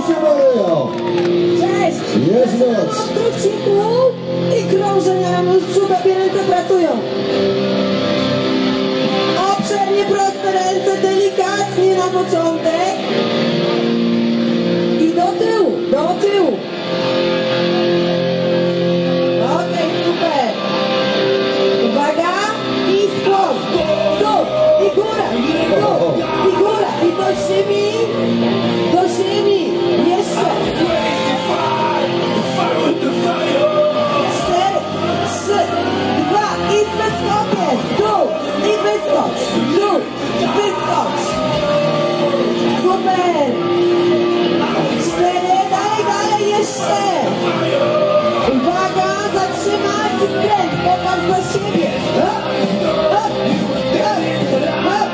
się boją. Cześć! Jest noc. Truciku i krążenia na mój przód, obie ręce pracują. Obszernie proste ręce, delikatnie na początek. I do tyłu, do tyłu. Okej, super. Uwaga i skłon. Dół i góra, dół i góra. I do ziemi, do ziemi. Jeszcze. 4, 3, 2 i z wyskokiem. Dół i wyskocz. Dół i wyskocz. Super. 4, dalej, dalej, jeszcze. Uwaga, zatrzymaj i skręć, pokaż za siebie. Hop, hop, hop, hop.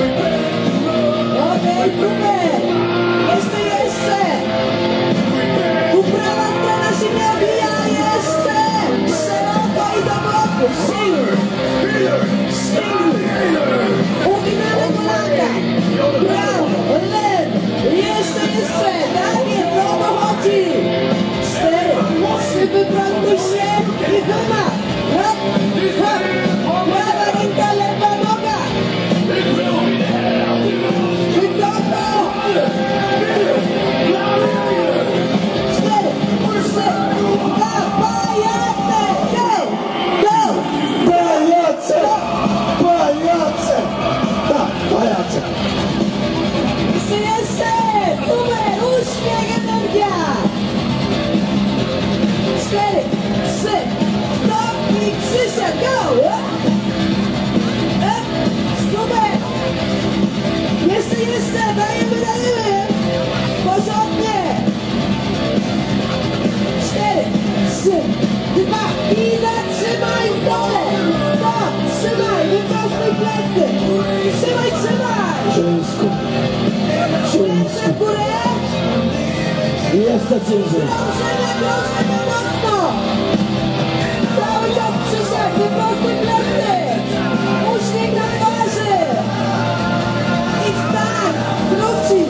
Okej, super. Jeszcze, jeszcze. Tu prawa strona się nie obija, jeszcze. Szeroko i do boku. Silny. Uginamy kolanka. Brawo, lewo. Jeszcze, jeszcze. Tak jest, o to chodzi. 4, 3, wyprostuj się i wymach. Hop, hop. Prawa ręka, lewa noga. Wysoko. 4, 3, 2, pajace. Go, go. Pajace! Pajace! Tak, pajace. Jeszcze, super, uśmiech, energia. 4, 3, stop i Krzysia, go! Super! Jeszcze, dajemy, dajemy! Porządnie! 4, 3, 2 i zatrzymaj w dole! Stop! Trzymaj, wyprostuj plecy! Trzymaj, trzymaj! Ciężko. Ręce w górę! Jeszcze ciężej. Krążenie mocno! Cały czas Krzysiek, wyprostuj plecy! Uśmiech na twarzy! I wstań! Krótki!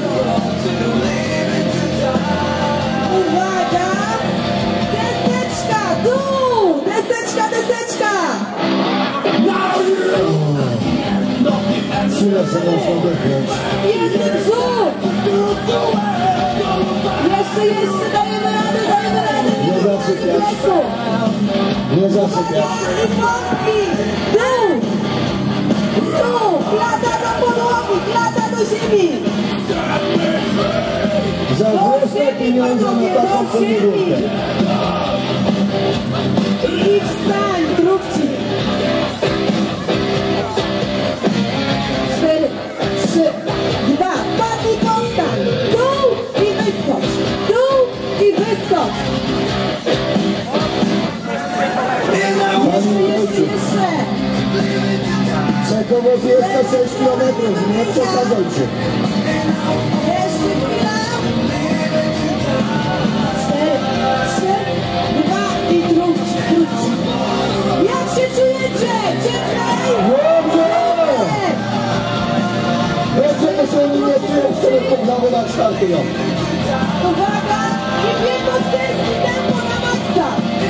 Uwaga! Deseczka! Dół! Deseczka, deseczka! 3 razy można wypchnąć. Jedny brzuch! Jeszcze, dajemy radę! Nie zasypiać. Plecu! Nie zasypiać. I fotki! Dół! Dół! Klata do podłogi! Klata do ziemi! Za własne pieniądze na taką podróbkę. I wstań, trupci! 4, 3, 2, padnij, powstań! Dół i wyskocz! Dół i wyskocz! Jeszcze! Czekowoz jest to 6 km, nie przesadzajcie. Jeszcze chwila! 4, 3, 2 i trupci! Jak się czujecie? Cieplej! Dobrze! Będziemy się nie które poddamy na startują. Uwaga! I biegło wstępny tempo na maksa!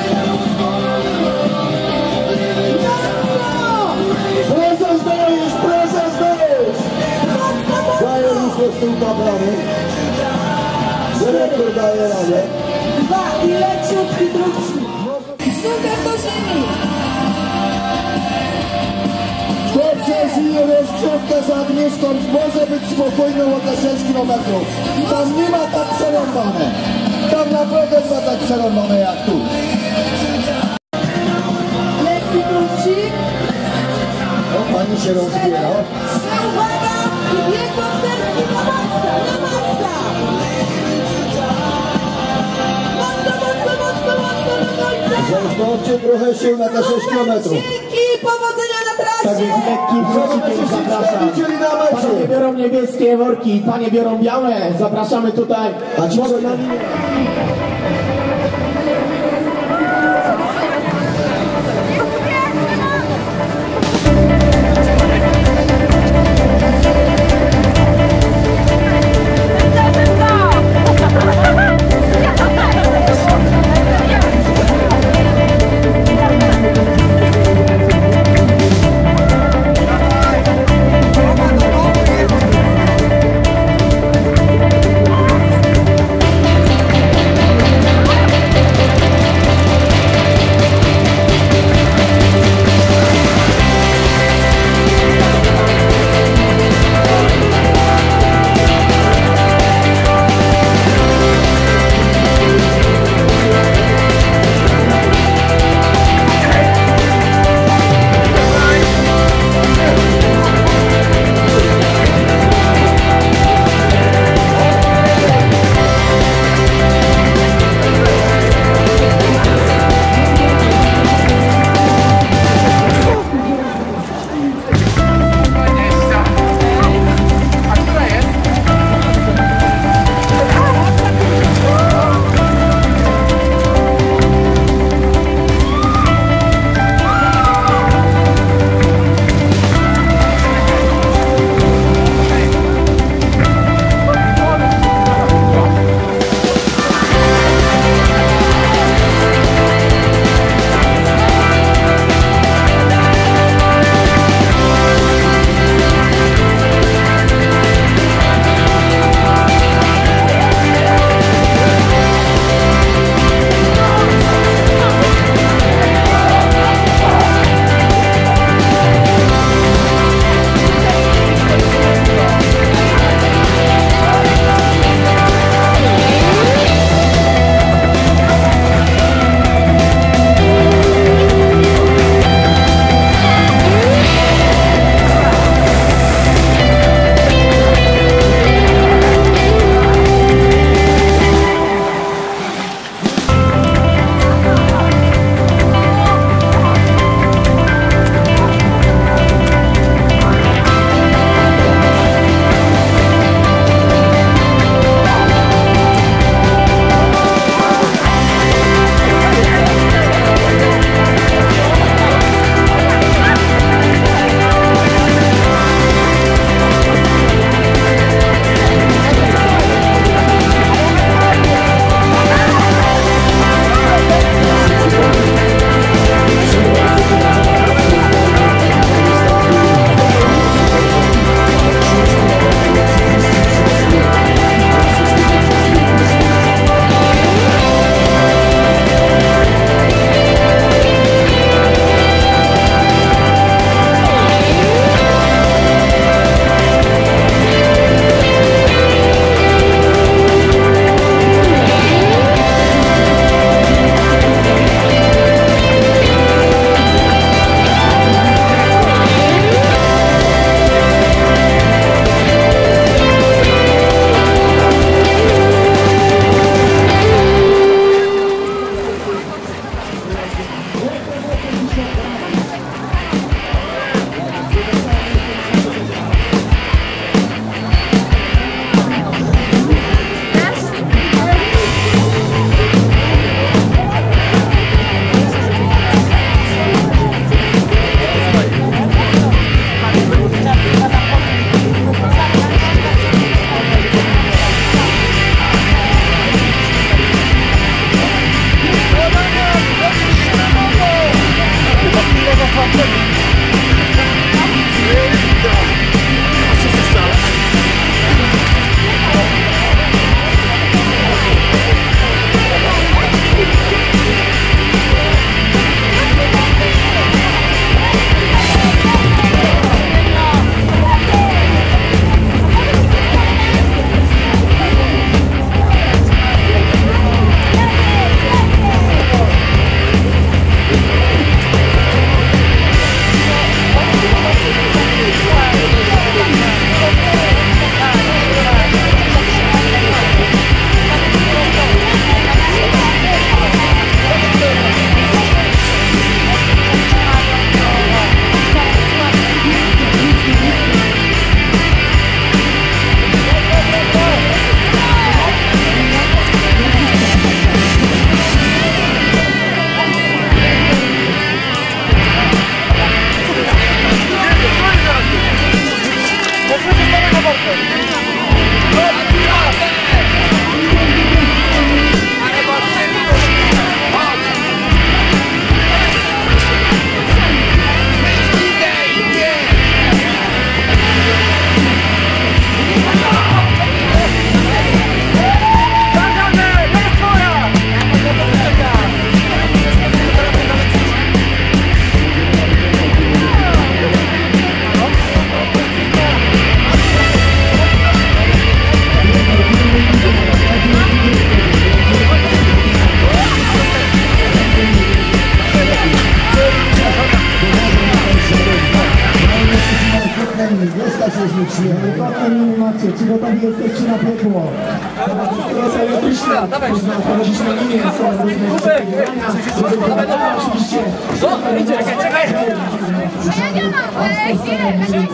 Mocno! Prezes dajesz, prezes dajesz! Mocno, mocno! Daję już od tyłu tablany. Dyrektor daje radę. 2 i leciutki trupci! Sztukę do ziemi! Kto przeżyje rozgrzewkę z Agnieszką, może być spokojny o te 6 km. Tam nie ma tak przerąbane. Tam naprawdę nie ma tak przerąbane jak tu. Lekki trupci! O, pani się rozbiera. Uwaga! I biegło wstępny na maksa! Na maksa! Mocno do końca! Zostawcie trochę sił na te 6 km. Dzięki! Powodzenia na Tak trasie! jest lekki wrócikiem, zapraszam. Widzieli na mecie. Panie biorą niebieskie worki, panie biorą białe. Zapraszamy tutaj. A ci co na linię? Let's go! gotowi jesteście na piekło. Rodzaj Kryszna, pochodzić na linię, są różne oczekiwania. Oczywiście. Idzie, czekaj! Ja nie mam,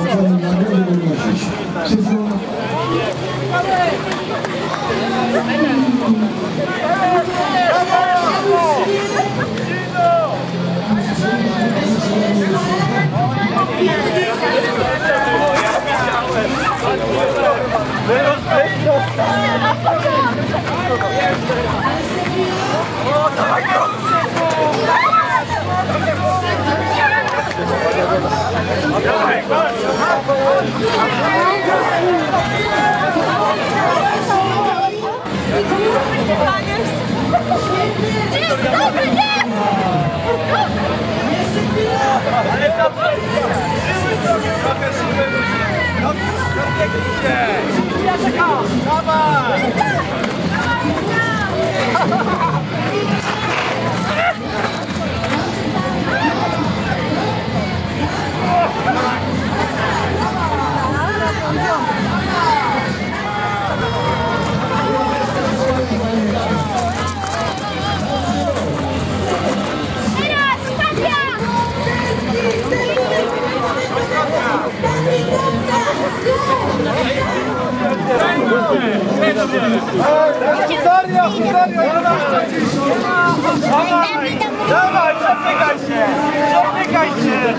Dawaj, przepykaj się! Przepykaj się!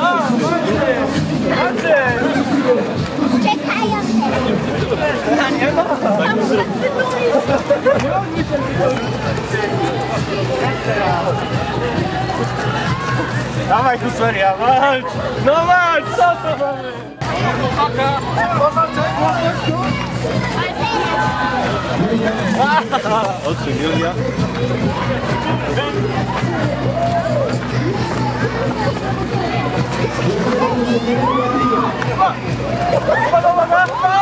czekają Dawaj tu seria, walcz! No walcz! Co to mamy? Oczy Julia. Uwaga!